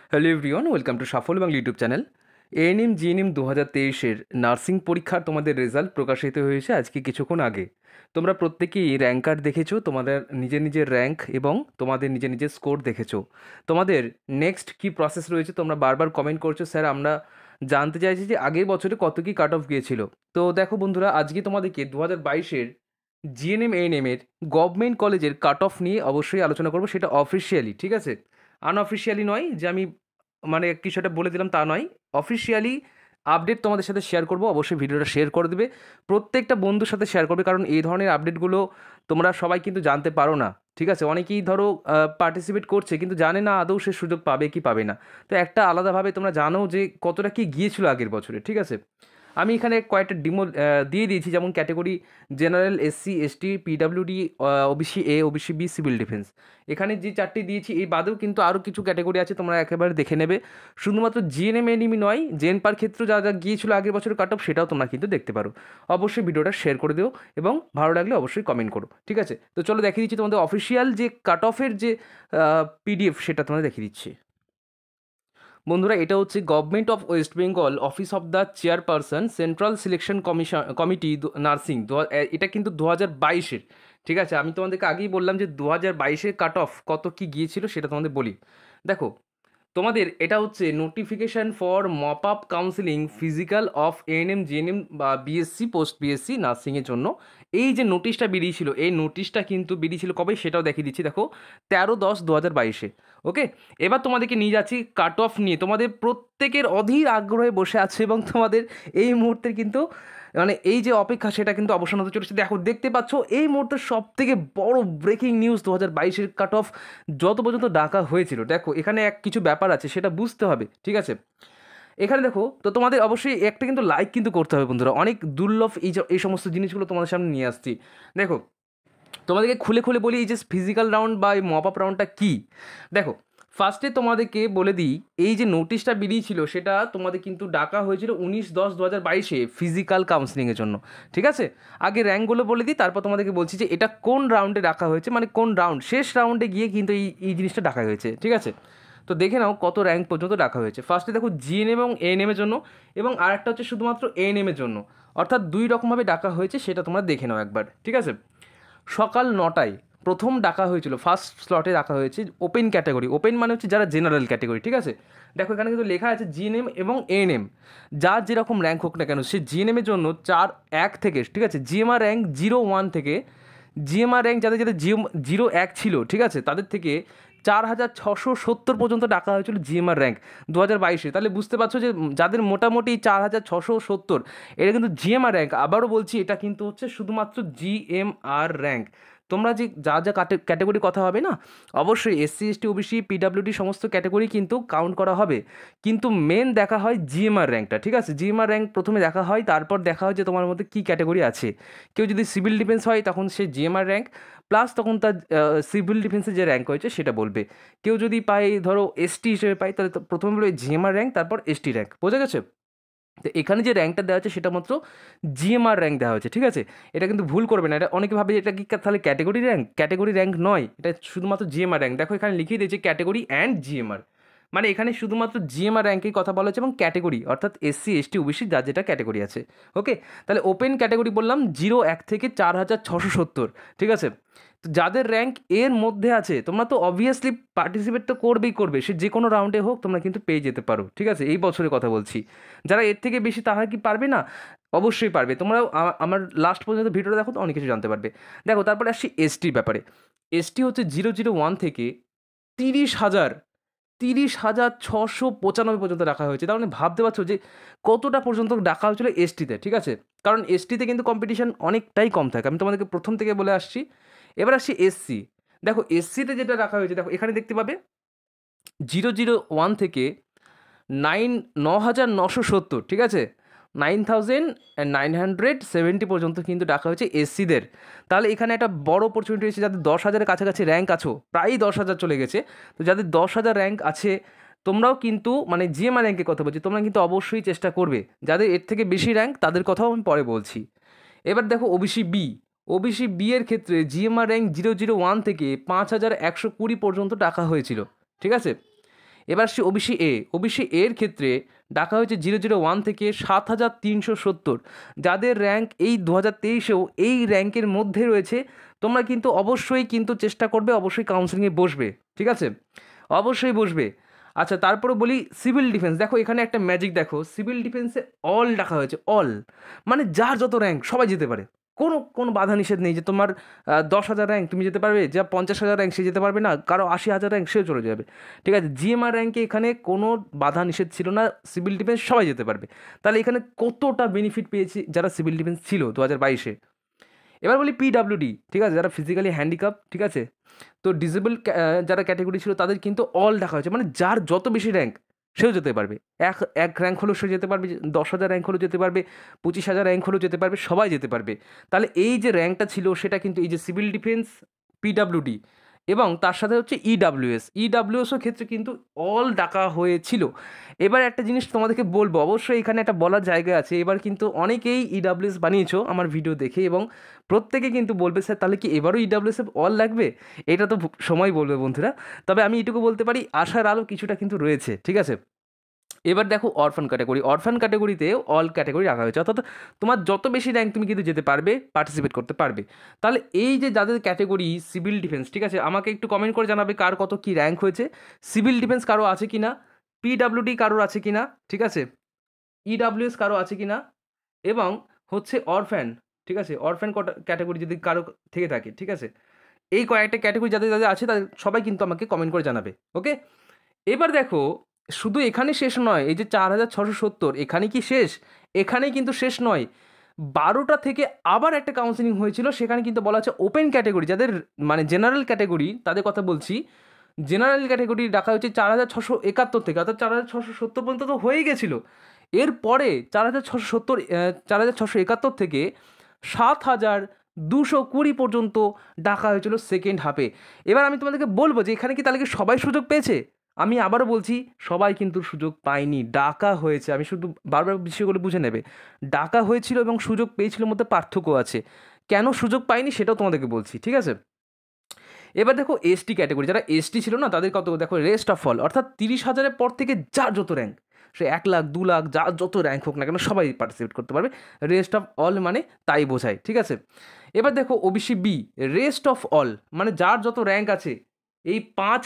Hello everyone, welcome to Safal Bangla YouTube channel. ANM GNM 2023-এর nursing পরীক্ষার তোমাদের রেজাল্ট প্রকাশিত হয়েছে আজকে কিছুক্ষণ আগে। তোমরা প্রত্যেকেই র্যাঙ্ক কার্ড দেখেছো, তোমাদের নিজের নিজের র্যাঙ্ক এবং তোমাদের নিজের নিজের স্কোর দেখেছো। তোমাদের নেক্সট কী প্রসেস রয়েছে তোমরা বারবার কমেন্ট করছো, স্যার আমরা জানতে চাইছি যে আগের বছরে কত কী কাট অফ গিয়েছিল। তো দেখো বন্ধুরা, আজকে তোমাদেরকে 2022-এর জিএনএম এএনএমের গভর্নমেন্ট কলেজের কাট অফ নিয়ে অবশ্যই আলোচনা করবো, সেটা অফিসিয়ালি, ঠিক আছে? আনঅফিসিয়ালি নয় যে আমি মানে কিছু একটা বলে দিলাম তা নয়, অফিসিয়ালি আপডেট তোমাদের সাথে শেয়ার করবো। অবশ্যই ভিডিওটা শেয়ার করে দেবে, প্রত্যেকটা বন্ধুর সাথে শেয়ার করবে, কারণ এই ধরনের আপডেটগুলো তোমরা সবাই কিন্তু জানতে পারো না, ঠিক আছে? অনেকেই ধরো পার্টিসিপেট করছে কিন্তু জানে না আদৌ সে সুযোগ পাবে কি পাবে না। তো একটা আলাদাভাবে তোমরা জানো যে কতটা কি গিয়েছিল আগের বছরে, ঠিক আছে? আমি এখানে কয়েকটা ডিমো দিয়ে দিয়েছি, যেমন category general, SC ST, PWD, OBC A, OBC B, civil defence. এখানে যে চারটি দিয়েছি এই বাদেও কিন্তু আরও কিছু ক্যাটেগরি আছে, তোমরা একেবারে দেখে নেবে। শুধুমাত্র জিএনএম এনিমি নয়, জেএনপার ক্ষেত্রে যা যা গিয়েছিল আগের বছরের কাট অফ সেটাও তোমরা কিন্তু দেখতে পারো। অবশ্যই ভিডিওটা শেয়ার করে দিও এবং ভালো লাগলে অবশ্যই কমেন্ট করো, ঠিক আছে? তো চলো দেখিয়ে দিচ্ছি তোমাদের অফিসিয়াল যে কাট অফের যে পিডিএফ, সেটা তোমাদের দেখিয়ে দিচ্ছি। বন্ধুরা, এটা হচ্ছে government of West Bengal office of the chairperson central selection committee nursing. এটা কিন্তু 2022-এর, ঠিক আছে? আমি তোমাদেরকে আগেই বললাম যে 2022-এর কাট অফ কত কী গিয়েছিল সেটা তোমাদের বলি। দেখো, তোমাদের এটা হচ্ছে notification for mop up counselling physical of ANM GNM বা বিএসসি পোস্ট বিএসসি নার্সিংয়ের জন্য। এই যে নোটিশটা বেরিয়েছিল, এই নোটিশটা কিন্তু বেরিয়েছিল কবে সেটাও দেখিয়ে দিচ্ছি। দেখো, 13/10/2022-এ। ওকে, এবার তোমাদেরকে নিয়ে যাচ্ছি কাট অফ নিয়ে। তোমাদের প্রত্যেকের অধীর আগ্রহে বসে আছে এবং তোমাদের এই মুহূর্তের কিন্তু মানে এই যে অপেক্ষা সেটা কিন্তু অবসান হতে চলেছে। দেখো, দেখতে পাচ্ছ এই মুহূর্তে সব থেকে বড় ব্রেকিং নিউজ 2022-এর কাট অফ যত পর্যন্ত ডাকা হয়েছিল। দেখো, এখানে কিছু ব্যাপার আছে সেটা বুঝতে হবে, ঠিক আছে? এখানে দেখো, তো তোমাদের অবশ্যই একটা কিন্তু লাইক কিন্তু করতে হবে বন্ধুরা। অনেক দুর্লভ এই সমস্ত জিনিসগুলো তোমাদের সামনে নিয়ে আসছি। দেখো, তোমাদেরকে খুলে খুলে বলি এই যে ফিজিক্যাল রাউন্ড বা এই মপ আপ রাউন্ডটা কী। দেখো, ফার্স্টে তোমাদেরকে বলে দিই, এই যে নোটিশটা বেরিয়েছিল সেটা তোমাদের কিন্তু ডাকা হয়েছিল 19/10/2022-এ ফিজিক্যাল কাউন্সিলিংয়ের জন্য, ঠিক আছে? আগে র্যাঙ্কগুলো বলে দিই, তারপর তোমাদেরকে বলছি যে এটা কোন রাউন্ডে ডাকা হয়েছে, মানে কোন রাউন্ড, শেষ রাউন্ডে গিয়ে কিন্তু এই জিনিসটা ডাকা হয়েছে, ঠিক আছে? তো দেখে নাও কত র্যাঙ্ক পর্যন্ত ডাকা হয়েছে। ফার্স্টে দেখো জিএনএম এবং এএনএমের জন্য, এবং আরেকটা হচ্ছে শুধুমাত্র এএনএমের জন্য, অর্থাৎ দুই রকমভাবে ডাকা হয়েছে, সেটা তোমরা দেখে নাও একবার, ঠিক আছে? সকাল 9টায় প্রথম ডাকা হয়েছিল, ফার্স্ট স্লটে রাখা হয়েছে ওপেন ক্যাটাগরি। ওপেন মানে হচ্ছে যারা জেনারেল ক্যাটাগরি, ঠিক আছে? দেখো, এখানে কিন্তু লেখা আছে জিএনএম এবং এএনএম, যার যেরকম র্যাঙ্ক হোক না কেন, সে জিএনএমের জন্য 4-1 থেকে, ঠিক আছে, জিএমআর র্যাঙ্ক 0-1 থেকে, জিএমআর র্যাঙ্ক যাদের যাদের 0-1 ছিল, ঠিক আছে, তাদের থেকে 4670 পর্যন্ত ডাকা হয়েছিল জিএমআর র্যাঙ্ক 2022-এ। তাহলে বুঝতে পারছো যে যাদের মোটামুটি 4670, এটা কিন্তু জিএমআর র্যাঙ্ক। আবারও বলছি, এটা কিন্তু হচ্ছে শুধুমাত্র জিএমআর র্যাঙ্ক। তোমরা যে যা যা ক্যাটাগরি কথা হবে না, অবশ্যই এসসি এসটি ওবিসি পিডাব্লিউডি সমস্ত ক্যাটাগরি কিন্তু কাউন্ট করা হবে, কিন্তু মেন দেখা হয় জিএমআর র্যাঙ্কটা, ঠিক আছে? জিএমআর র্যাঙ্ক প্রথমে দেখা হয়, তারপর দেখা হয় যে তোমার মধ্যে কী ক্যাটাগরি আছে। কেউ যদি সিভিল ডিফেন্স হয় তখন সে জিএমআর র্যাঙ্ক প্লাস তখন তার সিভিল ডিফেন্সে যে র্যাঙ্ক হয়েছে সেটা বলবে। কেউ যদি পায় ধরো এসটি হিসেবে পায়, তাহলে তো প্রথমে বলবে জিএমআর র্যাঙ্ক, তারপর এসটি র্যাঙ্ক। বোঝা গেছে? তো এখানে যে র্যাঙ্কটা দেওয়া হচ্ছে সেটা মাত্র জিএমআর র্যাঙ্ক দেওয়া হয়েছে, ঠিক আছে? এটা কিন্তু ভুল করবে না। এটা অনেকে ভাবে যে এটা কি তাহলে ক্যাটেগরি র্যাঙ্ক, ক্যাটেগরি র্যাঙ্ক নয়, এটা শুধুমাত্র জিএমআর র্যাঙ্ক। দেখো, এখানে লিখিয়ে দিয়েছে ক্যাটেগরি অ্যান্ড জিএমআর, মানে এখানে শুধুমাত্র জিএমআর র্যাঙ্কেই কথা বলা হচ্ছে এবং ক্যাটেগরি অর্থাৎ এসসি এসটি ওবিসি যার যেটা ক্যাটেগরি আছে। ওকে, তাহলে ওপেন ক্যাটেগরি বললাম 0-1 থেকে 4670, ঠিক আছে? তো যাদের র্যাঙ্ক এর মধ্যে আছে তোমরা তো অবভিয়াসলি পার্টিসিপেট তো করবে, সে যে কোনো রাউন্ডে হোক তোমরা কিন্তু পেয়ে যেতে পারো, ঠিক আছে? এই বছরের কথা বলছি। যারা এর থেকে বেশি তারা কি পারবে না? অবশ্যই পারবে। তোমরা আমার লাস্ট পর্যন্ত ভিডিওটা দেখো তো অনেক কিছু জানতে পারবে। দেখো, তারপরে আসছি এসটির ব্যাপারে। এসটি হচ্ছে 001 থেকে 30,000, 30,695 পর্যন্ত রাখা হয়েছে। তার মানে ভাবতে পারছো যে কতটা পর্যন্ত ডাকা হয়েছিল এসটিতে, ঠিক আছে? কারণ এসটিতে কিন্তু কম্পিটিশন অনেকটাই কম থাকে, আমি তোমাদেরকে প্রথম থেকে বলে আসছি। এবার আসছি এসসি। দেখো, এসসিতে যেটা রাখা হয়েছে, দেখো এখানে দেখতে পাবে 001 থেকে 9,970, ঠিক আছে, 9,970 পর্যন্ত কিন্তু ডাকা হয়েছে এসসিদের। তাহলে এখানে একটা বড় অপরচুনিটি রয়েছে যাদের 10,000-এর কাছাকাছি র্যাঙ্ক আছো, প্রায় 10,000 চলে গেছে। তো যাদের 10,000 র্যাঙ্ক আছে তোমরাও কিন্তু, মানে জিএমআর র্যাঙ্কের কথা বলছি, তোমরা কিন্তু অবশ্যই চেষ্টা করবে। যাদের এর থেকে বেশি র্যাঙ্ক তাদের কথাও আমি পরে বলছি। এবার দেখো ওবিসি বি এর ক্ষেত্রে জিএমআর র্যাঙ্ক 001 থেকে 5,120 পর্যন্ত ডাকা হয়েছিল, ঠিক আছে? এবার সে ওবিসি এর ক্ষেত্রে ডাকা হয়েছে 001 থেকে 7370। যাদের র্যাঙ্ক এই 2023-এও এই র্যাঙ্কের মধ্যে রয়েছে, তোমরা কিন্তু অবশ্যই কিন্তু চেষ্টা করবে, অবশ্যই কাউন্সেলিংয়ে বসবে, ঠিক আছে, অবশ্যই বসবে। আচ্ছা, তারপরে বলি সিভিল ডিফেন্স। দেখো এখানে একটা ম্যাজিক, দেখো সিভিল ডিফেন্সে অল ডাকা হয়েছে, অল মানে যার যত র্যাঙ্ক সবাই যেতে পারে, কোনো বাধা নিষেধ নেই যে তোমার 10,000 র্যাঙ্ক তুমি যেতে পারবে, যা 50,000 র্যাঙ্ক সে যেতে পারবে না, কারো 80,000 র্যাঙ্ক সেও চলে যাবে, ঠিক আছে। জিএমআর র্যাঙ্কে এখানে কোনো বাধা নিষেধ ছিল না, সিভিল ডিফেন্স সবাই যেতে পারবে। তাহলে এখানে কতটা বেনিফিট পেয়েছি যারা সিভিল ডিফেন্স ছিল 2022-এ। এবার বলি পিডাব্লিউডি, ঠিক আছে, যারা ফিজিক্যালি হ্যান্ডিক্যাপ, ঠিক আছে, তো ডিসেবল যারা ক্যাটাগরি ছিল তাদের কিন্তু অল দেখা হয়েছে, মানে যার যত বেশি র্যাঙ্ক সেও যেতে পারবে। এক র্যাঙ্ক হলেও সে যেতে পারবে, 10,000 র্যাঙ্ক হলেও যেতে পারবে, 25,000 র্যাঙ্ক হলেও যেতে পারবে, সবাই যেতে পারবে। তাহলে এই যে র্যাঙ্কটা ছিল সেটা কিন্তু এই যে সিভিল ডিফেন্স, পিডাব্লিউডি এবং তার সাথে হচ্ছে ইডাব্লিউএসও ক্ষেত্রে কিন্তু অল ডাকা হয়েছিল। এবার একটা জিনিস তোমাদেরকে বলবো, অবশ্যই এখানে একটা বলার জায়গা আছে। এবার কিন্তু অনেকেই ইডাব্লিউএস বানিয়েছো আমার ভিডিও দেখে, এবং প্রত্যেকে কিন্তু বলবে স্যার তাহলে কি এবারও ইডাব্লিউএস অল লাগবে? এটা তো সময় বলবে বন্ধুরা। তবে আমি এটুকু বলতে পারি, আশার আলো কিছুটা কিন্তু রয়েছে, ঠিক আছে। এবার দেখো অরফান ক্যাটাগরিতে অল ক্যাটাগরি রাখা হয়েছে, অর্থাৎ তোমার যত বেশি র্যাঙ্ক তুমি কিন্তু যেতে পারবে, পার্টিসিপেট করতে পারবে। তাহলে এই যে যাদের ক্যাটাগরি সিভিল ডিফেন্স, ঠিক আছে, আমাকে একটু কমেন্ট করে জানাবে কার কত কী র্যাঙ্ক হয়েছে। সিভিল ডিফেন্স কারো আছে কি না, পিডাব্লিউডি কারোর আছে কি না, ঠিক আছে, ইডাব্লিউএস কারো আছে কি না, এবং হচ্ছে অরফ্যান, ঠিক আছে, অরফ্যান ক্যাটাগরি যদি কারো থেকে থাকে, ঠিক আছে, এই কয়েকটা ক্যাটাগরি যাদের যাদের আছে তাদের সবাই কিন্তু আমাকে কমেন্ট করে জানাবে, ওকে। এবার দেখো শুধু এখানে শেষ নয়, এই যে 4,670 এখানে কি শেষ? এখানেই কিন্তু শেষ নয়। 12টা থেকে আবার একটা কাউন্সেলিং হয়েছিল, সেখানে কিন্তু বলা হচ্ছে ওপেন ক্যাটাগরি, যাদের মানে জেনারেল ক্যাটাগরি তাদের কথা বলছি, জেনারেল ক্যাটাগরি রাখা হয়েছে 4,671 থেকে, অর্থাৎ 4,670 পর্যন্ত তো হয়ে গেছিলো। এরপরে 4,671 থেকে 7,220 পর্যন্ত ডাকা হয়েছিল সেকেন্ড হাফে। এবার আমি তোমাদেরকে বলবো যে এখানে কি তাহলে কি সবাই সুযোগ পেয়েছে? আমি আবারও বলছি, সবাই কিন্তু সুযোগ পায়নি, ডাকা হয়েছে। আমি শুধু বারবার বিষয়গুলো বুঝে নেবে, ডাকা হয়েছিল এবং সুযোগ পেয়েছিল মধ্যে পার্থক্য আছে। কেন সুযোগ পায়নি সেটাও তোমাদেরকে বলছি, ঠিক আছে। এবার দেখো এসটি ক্যাটাগরি, যারা এসটি ছিল না তাদের কত, দেখো রেস্ট অফ অল, অর্থাৎ 30,000-এর পর থেকে যার যত র্যাঙ্ক, সে 1 লাখ 2 লাখ যার যত র্যাঙ্ক হোক না কেন সবাই পার্টিসিপেট করতে পারবে। রেস্ট অফ অল মানে তাই বোঝায়, ঠিক আছে। এবার দেখো OBC B, rest of all মানে যার যত র্যাঙ্ক আছে, এই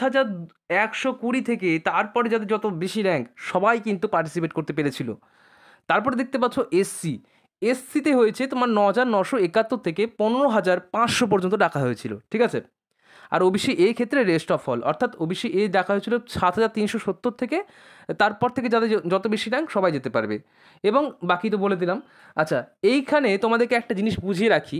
5,120 থেকে তারপরে যাদের যত বেশি র্যাঙ্ক সবাই কিন্তু পার্টিসিপেট করতে পেরেছিল। তারপরে দেখতে পাচ্ছ এসসিতে হয়েছে তোমার 9,971 থেকে 15,500 পর্যন্ত ডাকা হয়েছিল, ঠিক আছে। আর ওবিসি এ ক্ষেত্রে রেস্ট অফ অল, অর্থাৎ ওবিসি এ দেখা হয়েছিল 7,370 থেকে, তারপর থেকে যাদের যত বেশি র্যাঙ্ক সবাই যেতে পারবে, এবং বাকি তো বলে দিলাম। আচ্ছা, এইখানে তোমাদেরকে একটা জিনিস বুঝিয়ে রাখি,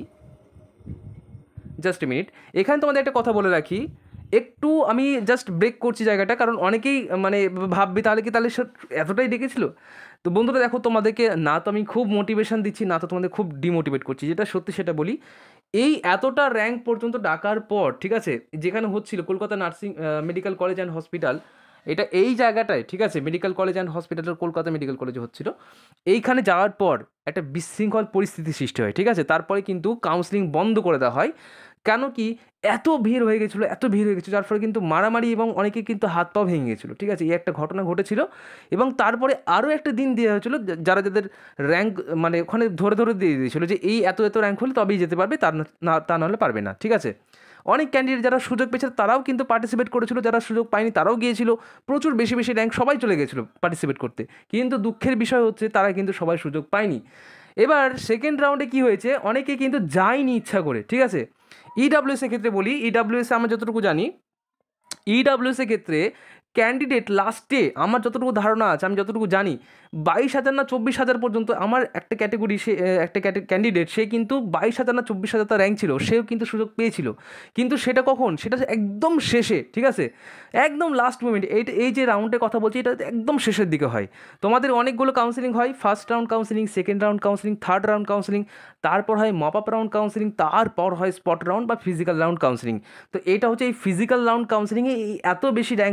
জাস্ট এ মিনিট, এখানে তোমাদের একটা কথা বলে রাখি, একটু আমি জাস্ট ব্রেক করছি জায়গাটা, কারণ অনেকেই মানে ভাববে তাহলে এতটাই ডেকেছিল। তো বন্ধুরা দেখো, তোমাদেরকে না তো আমি খুব মোটিভেশন দিচ্ছি, না তো তোমাদের খুব ডিমোটিভেট করছি, যেটা সত্যি সেটা বলি। এই এতটা র্যাঙ্ক পর্যন্ত ডাকার পর, ঠিক আছে, যেখানে হচ্ছিল Kolkata nursing medical college and hospital, এটা এই জায়গাটায়, ঠিক আছে, medical college and hospital Kolkata medical কলেজে হচ্ছিল, এইখানে যাওয়ার পর একটা বিশৃঙ্খল পরিস্থিতি সৃষ্টি হয়, ঠিক আছে। তারপরে কিন্তু কাউন্সেলিং বন্ধ করে দেওয়া হয়। কেন কি, এত ভিড় হয়ে গেছিলো, যার ফলে কিন্তু মারামারি এবং অনেকে কিন্তু হাত পাও ভেঙে গেছিলো, ঠিক আছে, এই একটা ঘটনা ঘটেছিল। এবং তারপরে আরও একটা দিন দেওয়া হয়েছিলো, যাদের র্যাঙ্ক মানে ওখানে ধরে দিয়ে দিয়েছিলো যে এই এত র্যাঙ্ক হলে তবেই যেতে পারবে, তা নাহলে পারবে না, ঠিক আছে। অনেক ক্যান্ডিডেট যারা সুযোগ পেয়েছে তারাও কিন্তু পার্টিসিপেট করেছিল, যারা সুযোগ পায়নি তারাও গিয়েছিল, প্রচুর বেশি র্যাঙ্ক সবাই চলে গেছিলো পার্টিসিপেট করতে, কিন্তু দুঃখের বিষয় হচ্ছে তারা কিন্তু সবাই সুযোগ পায়নি। এবার সেকেন্ড রাউন্ডে কি হয়েছে, অনেকে কিন্তু যায়নি ইচ্ছা করে, ঠিক আছে। ইডাব্লিউএস এর ক্ষেত্রে বলি, ইডাব্লিউএস আমরা যতটুকু জানি, ইডাব্লিউএস এর ক্ষেত্রে ক্যান্ডিডেট লাস্টে আমার যতটুকু ধারণা আছে, আমি যতটুকু জানি, 22,000 না 24,000 পর্যন্ত আমার একটা ক্যাটাগরি, সে একটা ক্যান্ডিডেট, সে কিন্তু 22,000 না 24,000 তার র্যাঙ্ক ছিল, সেও কিন্তু সুযোগ পেয়েছিল। কিন্তু সেটা কখন, সেটা একদম শেষে, ঠিক আছে, একদম লাস্ট মোমেন্ট। এই যে রাউন্ডের কথা বলছি এটা একদম শেষের দিকে হয়। তোমাদের অনেকগুলো কাউন্সেলিং হয়, first round counselling, second round counselling, third round counselling, তারপর হয় মপ আপ রাউন্ড কাউন্সেলিং, তারপর হয় স্পট রাউন্ড বা ফিজিক্যাল রাউন্ড কাউন্সেলিং। তো এটা হচ্ছে এই ফিজিক্যাল রাউন্ড কাউন্সেলিংয়ে এই এত বেশি র্যাঙ্ক পর্যন্ত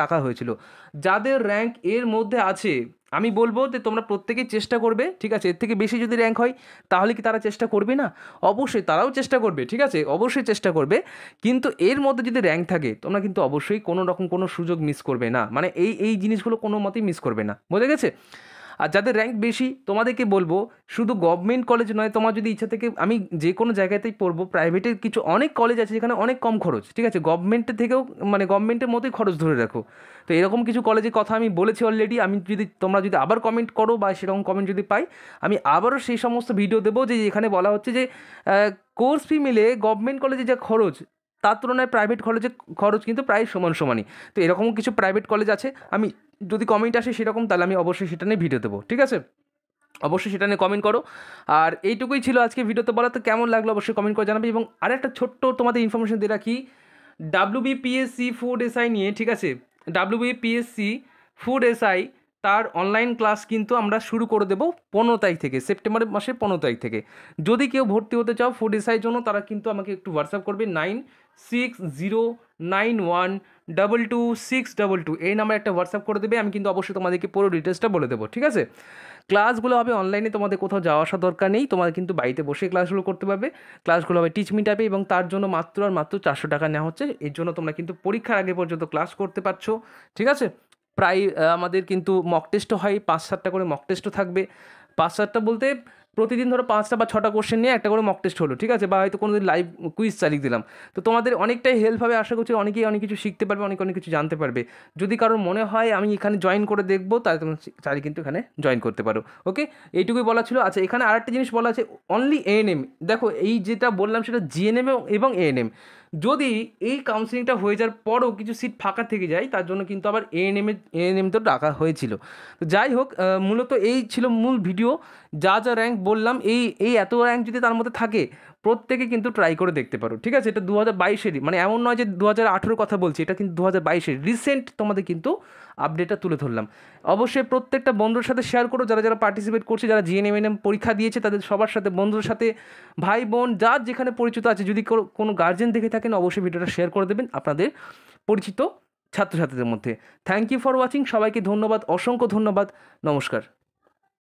ডাকা হয়েছিল। যাদের র্যাঙ্ক এর মধ্যে আছে আমি বলবো যে তোমরা প্রত্যেকেই চেষ্টা করবে, ঠিক আছে? এর থেকে বেশি যদি র্যাঙ্ক হয় তাহলে কি তারা চেষ্টা করবে না? অবশ্যই তারাও চেষ্টা করবে, ঠিক আছে? অবশ্যই চেষ্টা করবে, কিন্তু এর মধ্যে যদি র্যাঙ্ক থাকে তোমরা কিন্তু অবশ্যই কোনো রকম কোনো সুযোগ মিস করবে না, মানে এই জিনিসগুলো কোনো মতেই মিস করবে না, বোঝা গেছে? আর যাদের র্যাঙ্ক বেশি তোমাদেরকে বলবো শুধু গভর্নমেন্ট কলেজ নয়, তোমার যদি ইচ্ছা থেকে আমি যে কোনো জায়গাতেই পড়বো, প্রাইভেটের কিছু অনেক কলেজ আছে যেখানে অনেক কম খরচ, ঠিক আছে? গভর্নমেন্টের থেকেও মানে গভর্নমেন্টের মতোই খরচ ধরে রাখো। তো এরকম কিছু কলেজের কথা আমি বলেছি অলরেডি, আমি যদি তোমরা যদি আবার কমেন্ট করো বা সেরকম কমেন্ট যদি পাই আমি আবারও সেই সমস্ত ভিডিও দেবো যে এখানে বলা হচ্ছে যে কোর্স ফি মিলে গভর্নমেন্ট কলেজে যা খরচ তার তুলনায় প্রাইভেট কলেজে খরচ কিন্তু প্রায় সমানই। তো এরকম কিছু প্রাইভেট কলেজ আছে, আমি যদি কমেন্ট আসে সেরকম তাহলে আমি অবশ্যই সেটা নিয়ে ভিডিও দেবো, ঠিক আছে? অবশ্যই সেটা নিয়ে কমেন্ট করো। আর এইটুকুই ছিল আজকে ভিডিওতে বলা, তো কেমন লাগলো অবশ্যই কমেন্ট করে জানাবে। এবং আরেকটা ছোট্ট তোমাদের ইনফরমেশন দিয়ে রাখি, ডাব্লিউবিপিএসসি ফুড এসআই নিয়ে, ঠিক আছে? ডাব্লিউবিপিএসসি ফুড এসআই তার অনলাইন ক্লাস কিন্তু আমরা শুরু করে দেবো 15 তারিখ থেকে, সেপ্টেম্বর মাসের 15 তারিখ থেকে। যদি কেউ ভর্তি হতে চাও ফুড এসআইয়ের জন্য তারা কিন্তু আমাকে একটু হোয়াটসঅ্যাপ করবে 9609122622, এই নাম্বারে একটা হোয়াটসঅ্যাপ করে দেবে, আমি কিন্তু অবশ্যই তোমাদেরকে পুরো ডিটেলসটা বলে দেবো, ঠিক আছে? ক্লাসগুলো হবে অনলাইনে, তোমাদের কোথাও যাওয়া আসার দরকার নেই, তোমাদের কিন্তু বাড়িতে বসে ক্লাসগুলো করতে পারবে। ক্লাসগুলো হবে টিচ মি টাইপে এবং তার জন্য মাত্র আর মাত্র 400 টাকা নেওয়া হচ্ছে। এর জন্য তোমরা কিন্তু পরীক্ষার আগে পর্যন্ত ক্লাস করতে পারছো, ঠিক আছে? প্রায় আমাদের কিন্তু মক টেস্টও হয়, 5-7টা করে মক টেস্টও থাকবে। 5-7টা বলতে প্রতিদিন ধরো 5টা বা 6টা কোশ্চেন নিয়ে একটা করে মক টেস্ট হলো, ঠিক আছে? বা হয়তো কোনো দিন লাইভ কুইজ চালিয়ে দিলাম। তো তোমাদের অনেকটাই হেল্প হবে, আশা করছি অনেকেই অনেক কিছু শিখতে পারবে, অনেক কিছু জানতে পারবে। যদি কারোর মনে হয় আমি এখানে জয়েন করে দেখবো তাহলে তোমরা চাইলে কিন্তু এখানে জয়েন করতে পারো, ওকে? এইটুকুই বলা ছিল। আচ্ছা, এখানে আরেকটা জিনিস বলা আছে, অনলি এএনএম। দেখো এই যেটা বললাম সেটা জিএনএম এবং এএনএম। যদি এই কাউন্সিলিংটা হয়ে যাওয়ার পরও কিছু সিট ফাঁকা থেকে যায় তার জন্য কিন্তু আবার এএনএম তো ডাকা হয়েছিল। তো যাই হোক, মূলত এই ছিল মূল ভিডিও। যা যা র্যাঙ্ক বললাম, এই এত র্যাঙ্ক যদি তার মধ্যে থাকে প্রত্যেকে কিন্তু ট্রাই করে দেখতে পারো, ঠিক আছে? এটা 2022-এরই, মানে এমন নয় যে 2018-র কথা বলছি, এটা কিন্তু 2022-এর রিসেন্ট তোমাদের কিন্তু আপডেটটা তুলে ধরলাম। অবশ্যই প্রত্যেকটা বন্ধুর সাথে শেয়ার করো, যারা যারা পার্টিসিপেট করছে, যারা জিএনএম পরীক্ষা দিয়েছে তাদের সবার সাথে, বন্ধুর সাথে, ভাই বোন যার যেখানে পরিচিত আছে, যদি কোনো গার্জেন দেখে থাকেন অবশ্যই ভিডিওটা শেয়ার করে দেবেন আপনাদের পরিচিত ছাত্রছাত্রীদের মধ্যে। থ্যাংক ইউ ফর ওয়াচিং, সবাইকে ধন্যবাদ, অসংখ্য ধন্যবাদ, নমস্কার।